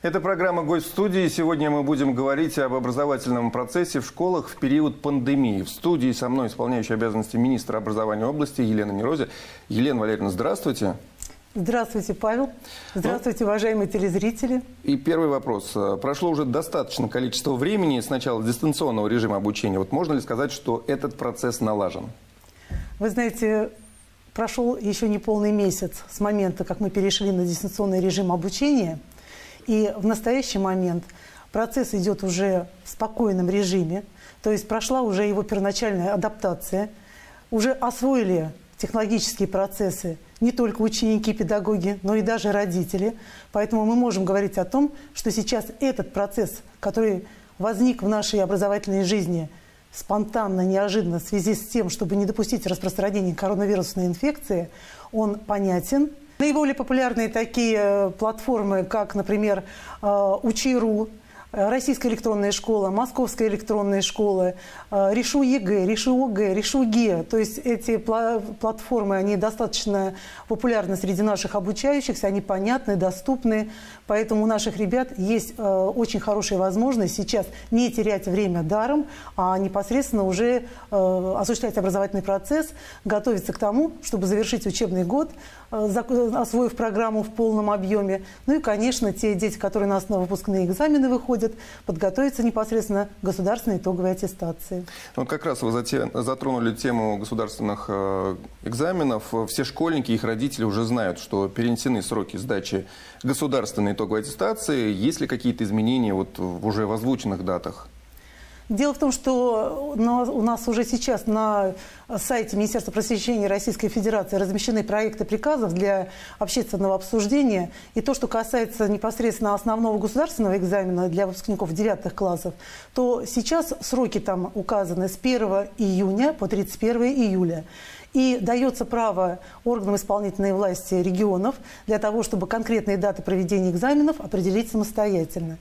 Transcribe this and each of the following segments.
Это программа «Гость в студии». Сегодня мы будем говорить об образовательном процессе в школах в период пандемии. В студии со мной исполняющая обязанности министра образования области Елена Мирозе. Елена Валерьевна, здравствуйте. Здравствуйте, Павел. Здравствуйте, уважаемые телезрители. И первый вопрос. Прошло уже достаточное количество времени с начала дистанционного режима обучения. Вот можно ли сказать, что этот процесс налажен? Вы знаете, прошел еще не полный месяц с момента, как мы перешли на дистанционный режим обучения. И в настоящий момент процесс идет уже в спокойном режиме. То есть прошла уже его первоначальная адаптация. Уже освоили технологические процессы не только ученики, педагоги, но и даже родители. Поэтому мы можем говорить о том, что сейчас этот процесс, который возник в нашей образовательной жизни спонтанно, неожиданно в связи с тем, чтобы не допустить распространения коронавирусной инфекции, он понятен. Наиболее популярные такие платформы, как, например, Учи.ру, Российская электронная школа, Московская электронная школа, Решу ЕГЭ, Решу ОГЭ, Решу ГЕ. То есть эти платформы, они достаточно популярны среди наших обучающихся, они понятны, доступны. Поэтому у наших ребят есть очень хорошая возможность сейчас не терять время даром, а непосредственно уже осуществлять образовательный процесс, готовиться к тому, чтобы завершить учебный год, освоив программу в полном объеме. Ну и, конечно, те дети, которые на выпускные экзамены выходят, подготовиться непосредственно к государственной итоговой аттестации. Вот как раз вы затронули тему государственных экзаменов. Все школьники и их родители уже знают, что перенесены сроки сдачи государственной итоговой аттестации. Есть ли какие-то изменения вот в уже в озвученных датах? Дело в том, что у нас уже сейчас на сайте Министерства просвещения Российской Федерации размещены проекты приказов для общественного обсуждения. И то, что касается непосредственно основного государственного экзамена для выпускников 9 классов, то сейчас сроки там указаны с 1 июня по 31 июля. И дается право органам исполнительной власти регионов для того, чтобы конкретные даты проведения экзаменов определить самостоятельно.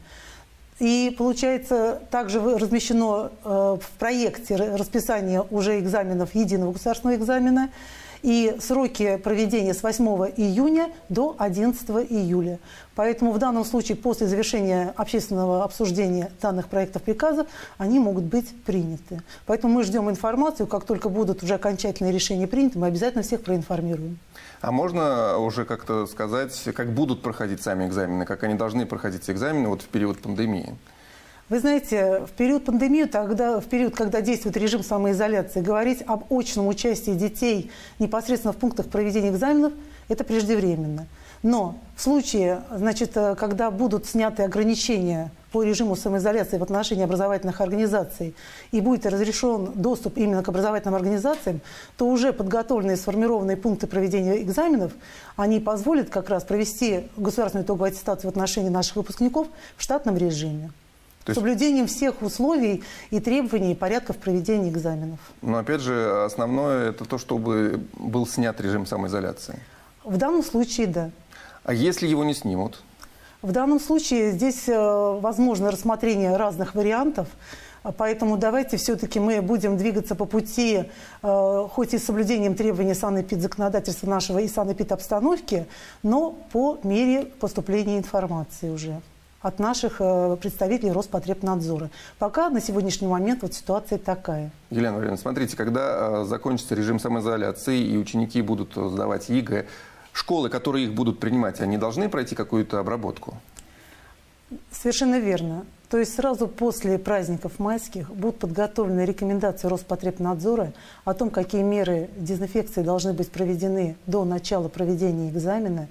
И, получается, также размещено в проекте расписание уже экзаменов, единого государственного экзамена, и сроки проведения с 8 июня до 11 июля. Поэтому в данном случае после завершения общественного обсуждения данных проектов приказов они могут быть приняты. Поэтому мы ждем информацию, как только будут уже окончательные решения приняты, мы обязательно всех проинформируем. А можно уже как-то сказать, как будут проходить сами экзамены, как они должны проходить экзамены вот в период пандемии? Вы знаете, в период пандемии, в период, когда действует режим самоизоляции, говорить об очном участии детей непосредственно в пунктах проведения экзаменов – это преждевременно. Но в случае, значит, когда будут сняты ограничения по режиму самоизоляции в отношении образовательных организаций и будет разрешен доступ именно к образовательным организациям, то уже подготовленные, сформированные пункты проведения экзаменов, они позволят как раз провести государственную итоговую аттестацию в отношении наших выпускников в штатном режиме. С соблюдением всех условий и требований и порядков проведения экзаменов. Но опять же, основное это то, чтобы был снят режим самоизоляции. В данном случае, да. А если его не снимут? В данном случае здесь возможно рассмотрение разных вариантов. Поэтому давайте все-таки мы будем двигаться по пути, хоть и с соблюдением требований санэпидзаконодательства нашего и санэпидобстановки, но по мере поступления информации уже от наших представителей Роспотребнадзора. Пока на сегодняшний момент вот ситуация такая. Елена Валерьевна, смотрите, когда закончится режим самоизоляции и ученики будут сдавать ЕГЭ, школы, которые их будут принимать, они должны пройти какую-то обработку? Совершенно верно. То есть сразу после праздников майских будут подготовлены рекомендации Роспотребнадзора о том, какие меры дезинфекции должны быть проведены до начала проведения экзамена,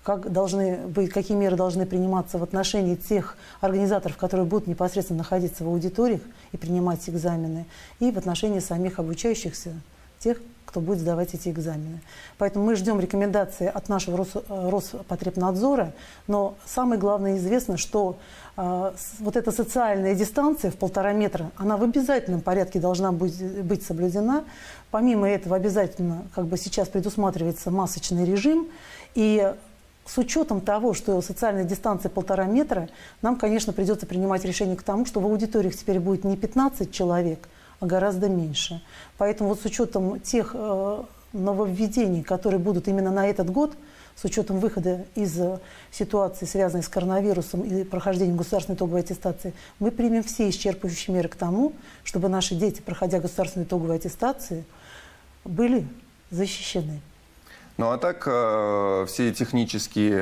какие меры должны приниматься в отношении тех организаторов, которые будут непосредственно находиться в аудиториях и принимать экзамены, и в отношении самих обучающихся, тех, кто будет сдавать эти экзамены. Поэтому мы ждем рекомендации от нашего Роспотребнадзора, но самое главное известно, что вот эта социальная дистанция в 1,5 метра, она в обязательном порядке должна быть соблюдена. Помимо этого обязательно сейчас предусматривается масочный режим, и с учетом того, что социальная дистанция 1,5 метра, нам, конечно, придется принимать решение к тому, что в аудиториях теперь будет не 15 человек, а гораздо меньше. Поэтому вот с учетом тех нововведений, которые будут именно на этот год, с учетом выхода из ситуации, связанной с коронавирусом и прохождением государственной итоговой аттестации, мы примем все исчерпывающие меры к тому, чтобы наши дети, проходя государственную итоговую аттестацию, были защищены. Ну а так все технические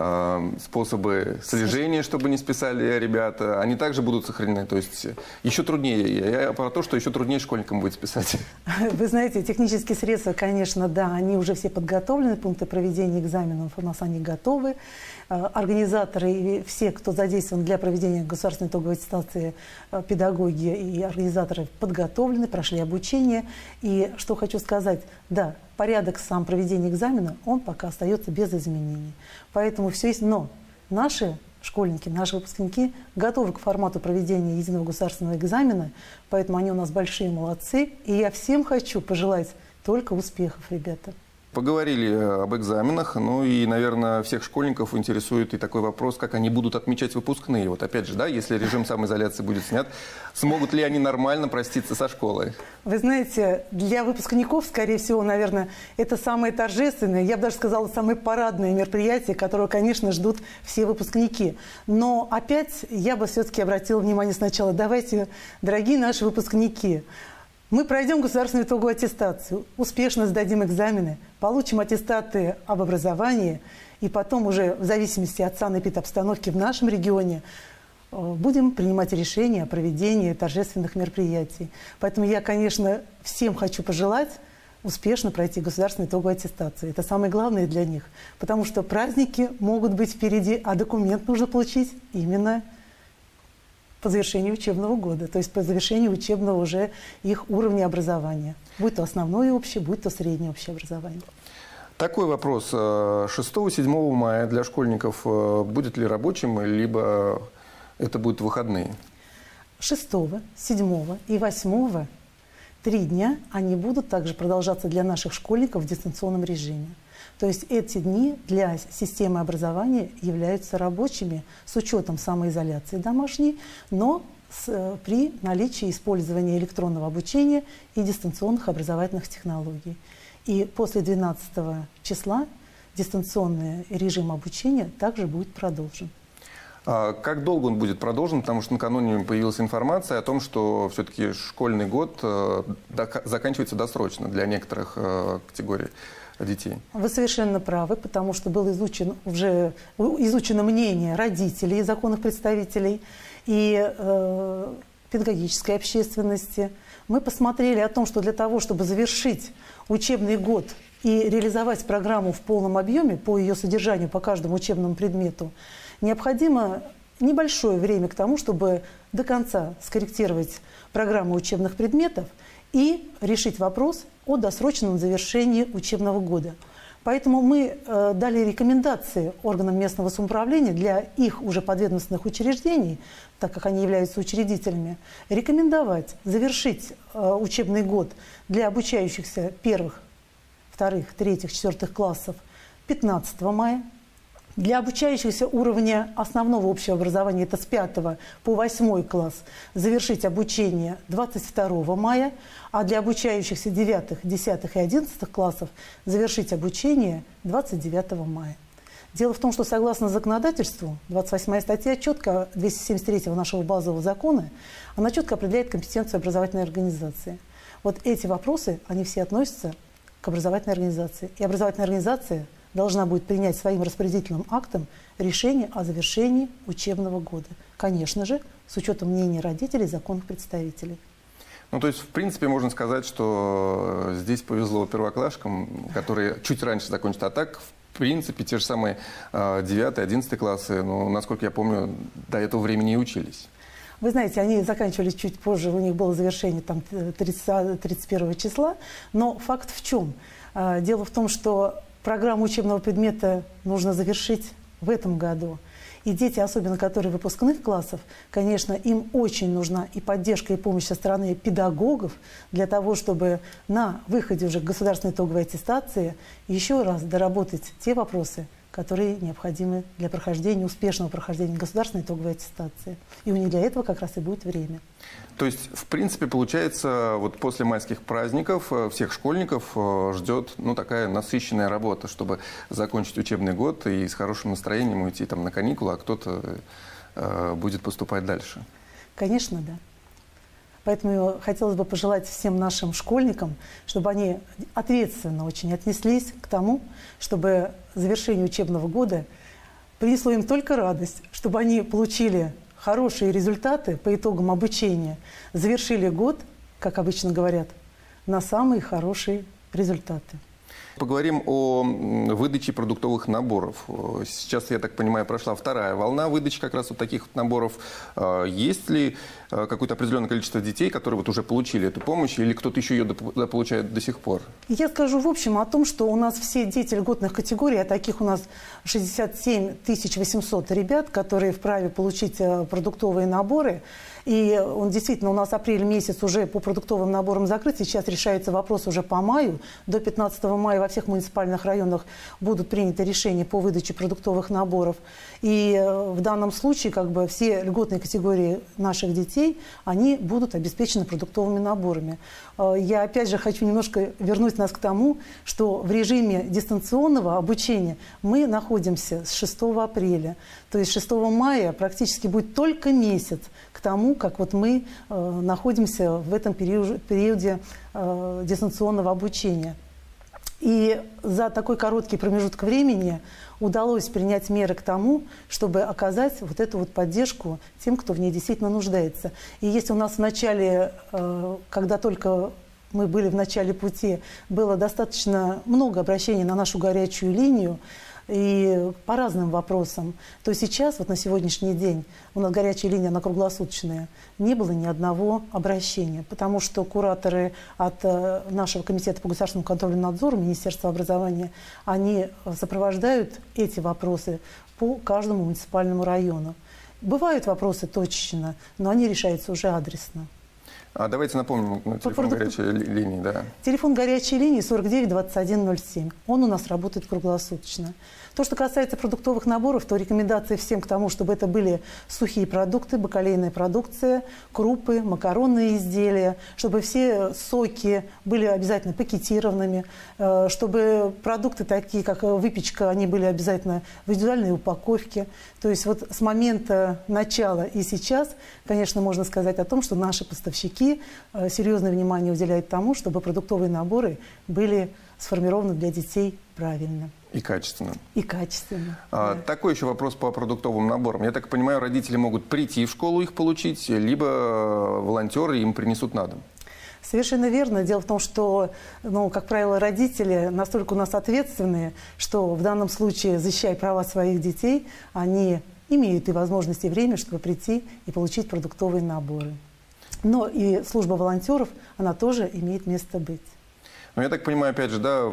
способы слежения, чтобы не списали ребята, они также будут сохранены. То есть еще труднее. Я про то, что еще труднее школьникам будет списать. Вы знаете, технические средства, конечно, да, они уже все подготовлены, пункты проведения экзаменов у нас они готовы. Организаторы и все, кто задействован для проведения государственной итоговой аттестации, педагоги и организаторы подготовлены, прошли обучение. И что хочу сказать, да, порядок сам проведения экзамена, он пока остается без изменений. Поэтому все есть. Но наши школьники, наши выпускники готовы к формату проведения единого государственного экзамена, поэтому они у нас большие молодцы. И я всем хочу пожелать только успехов, ребята. Поговорили об экзаменах, ну и, наверное, всех школьников интересует и такой вопрос, как они будут отмечать выпускные. Вот опять же, да, если режим самоизоляции будет снят, смогут ли они нормально проститься со школой? Вы знаете, для выпускников, скорее всего, наверное, это самое торжественное, я бы даже сказала, самое парадное мероприятие, которое, конечно, ждут все выпускники. Но опять я бы все-таки обратила внимание сначала, давайте, дорогие наши выпускники, мы пройдем государственную итоговую аттестацию, успешно сдадим экзамены, получим аттестаты об образовании, и потом уже в зависимости от санэпидобстановки в нашем регионе будем принимать решения о проведении торжественных мероприятий. Поэтому я, конечно, всем хочу пожелать успешно пройти государственную итоговую аттестацию. Это самое главное для них, потому что праздники могут быть впереди, а документ нужно получить именно по завершению учебного года, то есть по завершению учебного уже их уровня образования. Будь то основное общее, будь то среднее общее образование. Такой вопрос. 6-7 мая для школьников будет ли рабочим, либо это будут выходные? 6, 7 и 8 3 дня они будут также продолжаться для наших школьников в дистанционном режиме. То есть эти дни для системы образования являются рабочими с учетом самоизоляции домашней, но при наличии использования электронного обучения и дистанционных образовательных технологий. И после 12 числа дистанционный режим обучения также будет продолжен. Как долго он будет продолжен? Потому что накануне появилась информация о том, что все-таки школьный год заканчивается досрочно для некоторых категорий детей. Вы совершенно правы, потому что было изучено мнение родителей, законных представителей и педагогической общественности. Мы посмотрели о том, что для того, чтобы завершить учебный год и реализовать программу в полном объеме по ее содержанию, по каждому учебному предмету, необходимо небольшое время к тому, чтобы до конца скорректировать программу учебных предметов и решить вопрос о досрочном завершении учебного года. Поэтому мы дали рекомендации органам местного самоуправления для их уже подведомственных учреждений, так как они являются учредителями, рекомендовать завершить учебный год для обучающихся 1, 2, 3, 4 классов 15 мая, для обучающихся уровня основного общего образования, это с 5 по 8 класс, завершить обучение 22 мая, а для обучающихся 9, 10 и 11 классов завершить обучение 29 мая. Дело в том, что согласно законодательству, 28 статья четко 273 нашего базового закона, она четко определяет компетенцию образовательной организации. Вот эти вопросы, они все относятся к образовательной организации. И образовательная организация должна будет принять своим распорядительным актом решение о завершении учебного года. Конечно же, с учетом мнения родителей и законных представителей. Ну, то есть, в принципе, можно сказать, что здесь повезло первоклашкам, которые чуть раньше закончат. А так, в принципе, те же самые 9, 11 классы, ну, насколько я помню, до этого времени и учились. Вы знаете, они заканчивали чуть позже, у них было завершение там, 31 числа. Но факт в чем? Дело в том, что программу учебного предмета нужно завершить в этом году. И дети, особенно которые выпускных классов, конечно, им очень нужна и поддержка, и помощь со стороны педагогов для того, чтобы на выходе уже к государственной итоговой аттестации еще раз доработать те вопросы, которые необходимы для прохождения, успешного прохождения государственной итоговой аттестации. И у них для этого как раз и будет время. То есть, в принципе, получается, вот после майских праздников всех школьников ждет, ну, такая насыщенная работа, чтобы закончить учебный год и с хорошим настроением уйти там на каникулы, а кто-то будет поступать дальше. Конечно, да. Поэтому хотелось бы пожелать всем нашим школьникам, чтобы они ответственно очень отнеслись к тому, чтобы завершение учебного года принесло им только радость, чтобы они получили хорошие результаты по итогам обучения, завершили год, как обычно говорят, на самые хорошие результаты. Поговорим о выдаче продуктовых наборов. Сейчас, я так понимаю, прошла вторая волна выдачи как раз вот таких вот наборов. Есть ли какое-то определенное количество детей, которые вот уже получили эту помощь, или кто-то еще ее получает до сих пор? Я скажу в общем о том, что у нас все дети льготных категорий, а таких у нас 67 800 ребят, которые вправе получить продуктовые наборы. И он действительно у нас апрель месяц уже по продуктовым наборам закрыт. Сейчас решается вопрос уже по маю. До 15 мая во всех муниципальных районах будут приняты решения по выдаче продуктовых наборов. И в данном случае как бы все льготные категории наших детей, они будут обеспечены продуктовыми наборами. Я опять же хочу немножко вернуть нас к тому, что в режиме дистанционного обучения мы находимся с 6 апреля. То есть 6 мая практически будет только месяц к тому, как вот мы находимся в этом периоде дистанционного обучения. И за такой короткий промежуток времени удалось принять меры к тому, чтобы оказать вот эту вот поддержку тем, кто в ней действительно нуждается. И если у нас в начале, когда только мы были в начале пути, было достаточно много обращений на нашу горячую линию, и по разным вопросам, то сейчас, вот на сегодняшний день, у нас горячая линия, она круглосуточная, не было ни одного обращения, потому что кураторы от нашего комитета по государственному контролю и надзору, Министерства образования, они сопровождают эти вопросы по каждому муниципальному району. Бывают вопросы точечно, но они решаются уже адресно. Давайте напомним телефон горячей линии. Да. Телефон горячей линии 49 21 07. Он у нас работает круглосуточно. То, что касается продуктовых наборов, то рекомендации всем к тому, чтобы это были сухие продукты, бакалейная продукция, крупы, макаронные изделия, чтобы все соки были обязательно пакетированными, чтобы продукты такие, как выпечка, они были обязательно в индивидуальной упаковке. То есть вот с момента начала и сейчас, конечно, можно сказать о том, что наши поставщики серьезное внимание уделяют тому, чтобы продуктовые наборы были сформированы для детей правильно. И качественно. И качественно. Да. Такой еще вопрос по продуктовым наборам. Я так понимаю, родители могут прийти в школу их получить, либо волонтеры им принесут на дом. Совершенно верно. Дело в том, что, ну, как правило, родители настолько у нас ответственные, что в данном случае, защищая права своих детей, они имеют и возможность, и время, чтобы прийти и получить продуктовые наборы. Но и служба волонтеров, она тоже имеет место быть. Ну, я так понимаю, опять же, да,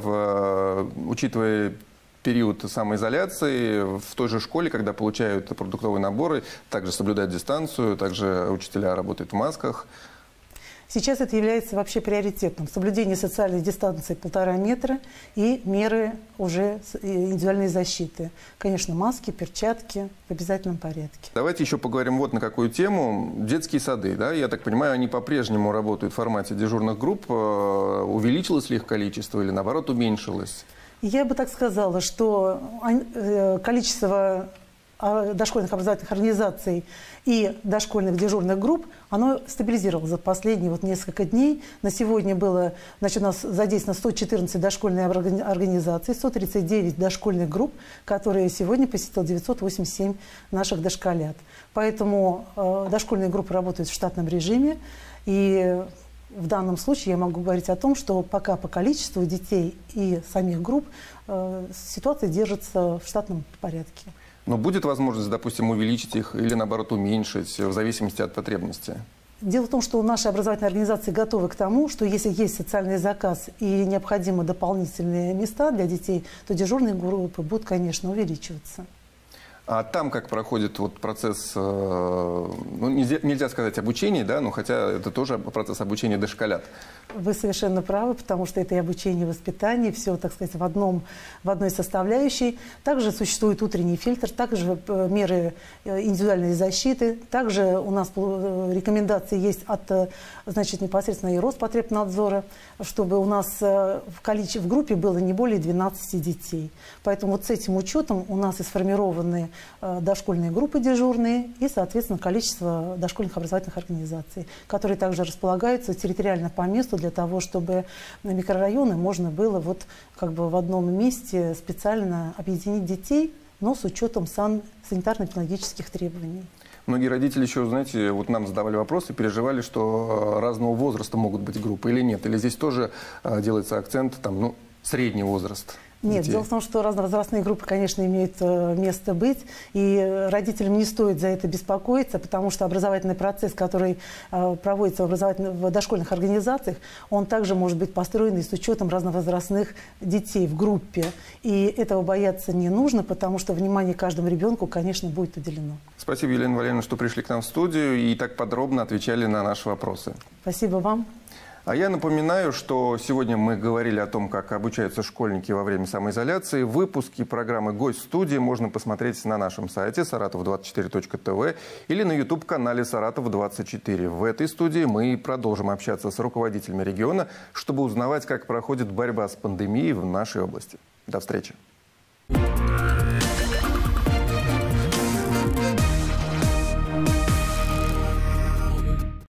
учитывая период самоизоляции, в той же школе, когда получают продуктовые наборы, также соблюдают дистанцию, также учителя работают в масках. Сейчас это является вообще приоритетным. Соблюдение социальной дистанции 1,5 метра и меры уже индивидуальной защиты. Конечно, маски, перчатки в обязательном порядке. Давайте еще поговорим вот на какую тему. Детские сады, да, я так понимаю, они по-прежнему работают в формате дежурных групп. Увеличилось ли их количество или, наоборот, уменьшилось? Я бы так сказала, что количество дошкольных образовательных организаций и дошкольных дежурных групп, оно стабилизировалось за последние вот несколько дней. На сегодня было, значит, у нас задействовано 114 дошкольных организаций, 139 дошкольных групп, которые сегодня посетил 987 наших дошколят. Поэтому дошкольные группы работают в штатном режиме. И в данном случае я могу говорить о том, что пока по количеству детей и самих групп ситуация держится в штатном порядке. Но будет возможность, допустим, увеличить их или, наоборот, уменьшить в зависимости от потребности? Дело в том, что наши образовательные организации готовы к тому, что если есть социальный заказ и необходимы дополнительные места для детей, то дежурные группы будут, конечно, увеличиваться. А там как проходит вот процесс, ну, нельзя сказать обучение, да, но хотя это тоже процесс обучения дошколят. Вы совершенно правы, потому что это и обучение, и воспитание, все, так сказать, в одной составляющей. Также существует утренний фильтр, также меры индивидуальной защиты, также у нас рекомендации есть от, значит, непосредственно и Роспотребнадзора, чтобы у нас в группе было не более 12 детей. Поэтому вот с этим учетом у нас и сформированы дошкольные группы дежурные и, соответственно, количество дошкольных образовательных организаций, которые также располагаются территориально по месту для того, чтобы микрорайоны можно было вот как бы в одном месте специально объединить детей, но с учетом санитарно-педагогических требований. Многие родители еще, знаете, вот нам задавали вопросы, переживали, что разного возраста могут быть группы или нет. Или здесь тоже делается акцент, там, ну, средний возраст. Нет, детей. дело в том, что разновозрастные группы, конечно, имеют место быть, и родителям не стоит за это беспокоиться, потому что образовательный процесс, который проводится в дошкольных организациях, он также может быть построен и с учетом разновозрастных детей в группе. И этого бояться не нужно, потому что внимание каждому ребенку, конечно, будет уделено. Спасибо, Елена Валерьевна, что пришли к нам в студию и так подробно отвечали на наши вопросы. Спасибо вам. А я напоминаю, что сегодня мы говорили о том, как обучаются школьники во время самоизоляции. Выпуски программы «Гость студии» можно посмотреть на нашем сайте saratov24.tv или на YouTube-канале «Саратов-24». В этой студии мы продолжим общаться с руководителями региона, чтобы узнавать, как проходит борьба с пандемией в нашей области. До встречи!